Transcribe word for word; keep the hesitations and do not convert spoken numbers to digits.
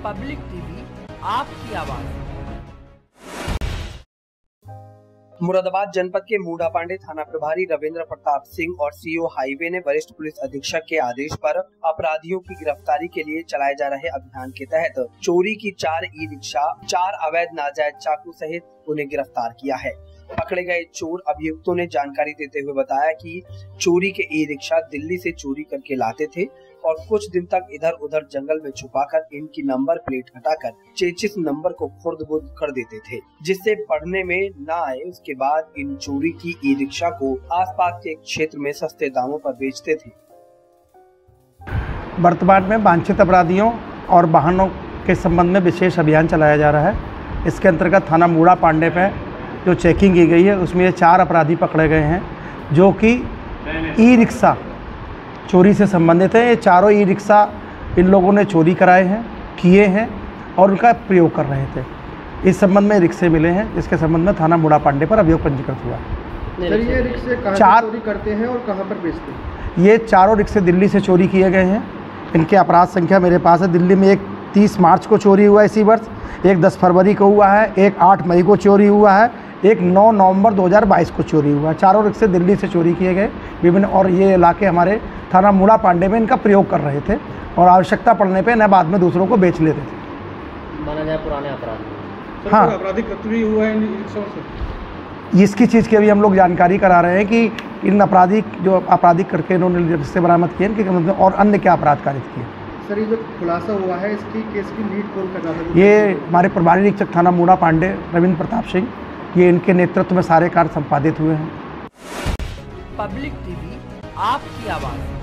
Public TV आपकी आवाज। मुरादाबाद जनपद के मूडा पांडे थाना प्रभारी रविंद्र प्रताप सिंह और सीओ हाईवे ने वरिष्ठ पुलिस अधीक्षक के आदेश पर अपराधियों की गिरफ्तारी के लिए चलाए जा रहे अभियान के तहत चोरी की चार ई रिक्शा, चार अवैध नाजायज चाकू सहित उन्हें गिरफ्तार किया है। पकड़े गए चोर अभियुक्तों ने जानकारी देते हुए बताया कि चोरी के ई रिक्शा दिल्ली से चोरी करके लाते थे और कुछ दिन तक इधर उधर जंगल में छुपाकर इनकी नंबर प्लेट हटाकर चेचिस नंबर को खुर्द-बुर्द कर देते थे, जिससे पढ़ने में न आए। उसके बाद इन चोरी की ई रिक्शा को आसपास के क्षेत्र में सस्ते दामों पर बेचते थे। वर्तमान में वांछित अपराधियों और वाहनों के संबंध में विशेष अभियान चलाया जा रहा है। इसके अंतर्गत थाना मूडा पांडे पे जो चेकिंग की गई है उसमें ये चार अपराधी पकड़े गए हैं जो कि ई रिक्शा चोरी से संबंधित है। ये चारों ई रिक्शा इन लोगों ने चोरी कराए हैं, किए हैं और उनका प्रयोग कर रहे थे। इस संबंध में रिक्शे मिले हैं, जिसके संबंध में थाना मूडा पांडे पर अभियोग पंजीकृत हुआ है। सर, ये रिक्शे कहाँ चार चोरी करते हैं और कहाँ पर बेचते हैं? ये चारों रिक्शे दिल्ली से चोरी किए गए हैं। इनके अपराध संख्या मेरे पास है। दिल्ली में एक तीस मार्च को चोरी हुआ है इसी वर्ष, एक दस फरवरी को हुआ है, एक आठ मई को चोरी हुआ है, एक नौ नवंबर दो हज़ार बाईस को चोरी हुआ है। चारों रिक्शे दिल्ली से चोरी किए गए विभिन्न, और ये इलाके हमारे थाना मूडा पांडे में इनका प्रयोग कर रहे थे और आवश्यकता पड़ने पे न बाद में दूसरों को बेच लेते थे। माना जाए पुराने अपराध। हाँ, आपराधिक गतिविधि हुआ है इन रिक्शों से? इसकी चीज़ की अभी हम लोग जानकारी करा रहे हैं कि इन आपराधिक जो आपराधिक करके इन्होंने रिक्शे बरामद किए इनके और अन्य क्या अपराध कारित किए। सर, ये जो खुलासा हुआ है इसकी केस की लीड कौन कर रहा है? ये हमारे प्रभारी निरीक्षक थाना मूडा पांडे रविंद्र प्रताप सिंह, ये इनके नेतृत्व में सारे कार्य संपादित हुए हैं। पब्लिक टीवी आपकी आवाज।